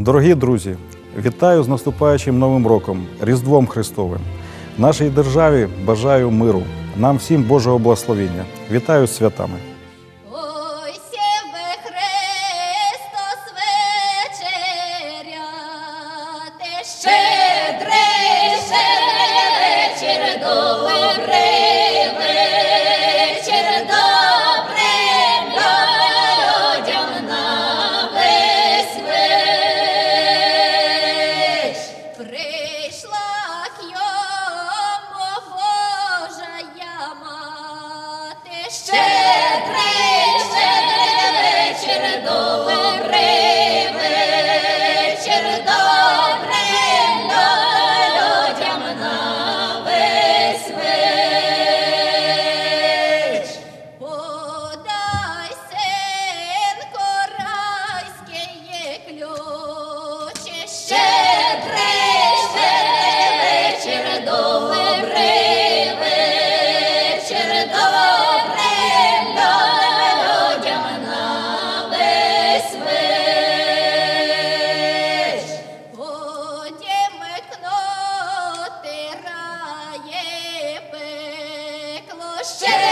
Дорогі друзі, вітаю з наступаючим Новим роком, Різдвом Христовим. Нашій державі бажаю миру, нам всім Божого благословення. Вітаю з святами. Ой, сєве Христос вечеряти, щедрий вечір, добрий вечір, добрим людям на весь віч. Прийшла к йому Божая мати, щедрий вечір, добрий вечір, добрим людям на весь віч. Подай, синко, райський ключі, щедрий вечір, добрий вечір, добрим людям на весь віч. Одімкнути рає пекло,